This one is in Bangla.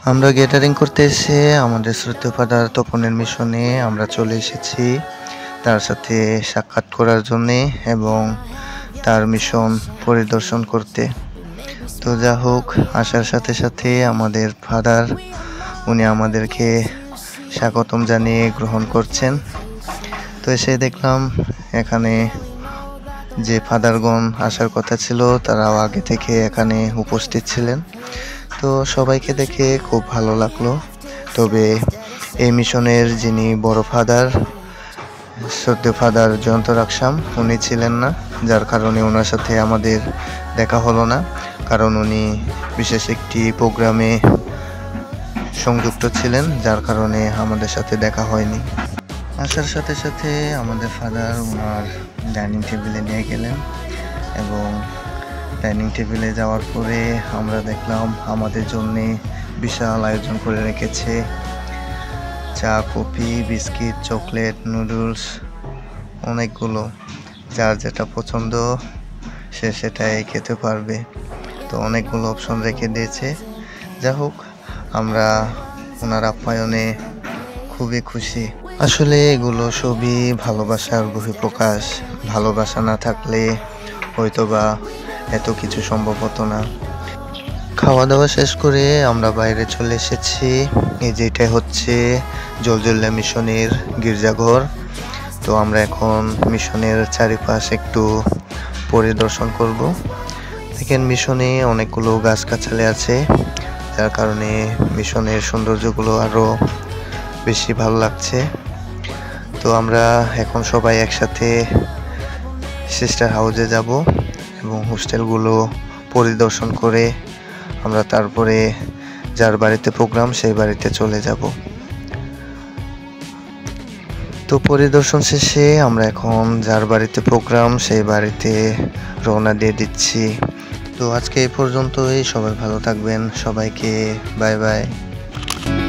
আমরা গ্যাদারিং করতে এসে আমাদের শ্রদ্ধেয় ফাদার তপনের মিশনে আমরা চলে এসেছি তার সাথে সাক্ষাৎ করার জন্যে এবং তার মিশন পরিদর্শন করতে। তো যা হোক, আসার সাথে সাথে আমাদের ফাদার উনি আমাদেরকে স্বাগতম জানিয়ে গ্রহণ করছেন। তো এসে দেখলাম এখানে যে ফাদারগণ আসার কথা ছিল তারাও আগে থেকে এখানে উপস্থিত ছিলেন। তো সবাইকে দেখে খুব ভালো লাগলো। তবে এই মিশনের যিনি বড় ফাদার, শ্রদ্ধেয় ফাদার জয়ন্ত রাকসাম, উনি ছিলেন না, যার কারণে ওনার সাথে আমাদের দেখা হলো না, কারণ উনি বিশেষ একটি প্রোগ্রামে সংযুক্ত ছিলেন, যার কারণে আমাদের সাথে দেখা হয়নি। আসার সাথে সাথে আমাদের ফাদার ওনার ডাইনিং টেবিলে নিয়ে গেলেন এবং ডাইনিং টেবিলে যাওয়ার পরে আমরা দেখলাম আমাদের জন্যে বিশাল আয়োজন করে রেখেছে। চা, কফি, বিস্কিট, চকলেট, নুডলস, অনেকগুলো, যার যেটা পছন্দ সে সেটাই খেতে পারবে। তো অনেকগুলো অপশন রেখে দিয়েছে। যা হোক, আমরা ওনার আপ্যায়নে খুবই খুশি। আসলে এগুলো সবই ভালোবাসার বহিঃপ্রকাশ। ভালোবাসা না থাকলে হয়তোবা এত কিছু সম্ভব হতো না। খাওয়া দাওয়া শেষ করে আমরা বাইরে চলে এসেছি। এই যেটা হচ্ছে জলজলিয়া মিশনের গির্জাঘর। তো আমরা এখন মিশনের চারিপাশ একটু পরিদর্শন করব। দেখেন, মিশনে অনেকগুলো গাছগাছালি আছে, যার কারণে মিশনের সৌন্দর্যগুলো আরো বেশি ভালো লাগছে। তো আমরা এখন সবাই একসাথে সিস্টার হাউসে যাব এবং হোস্টেলগুলো পরিদর্শন করে আমরা তারপরে যার বাড়িতে প্রোগ্রাম সেই বাড়িতে চলে যাব। তো পরিদর্শন শেষে আমরা এখন যার বাড়িতে প্রোগ্রাম সেই বাড়িতে রওনা দিয়ে দিচ্ছি। তো আজকে এই পর্যন্তই। সবাই ভালো থাকবেন। সবাইকে বাই বাই।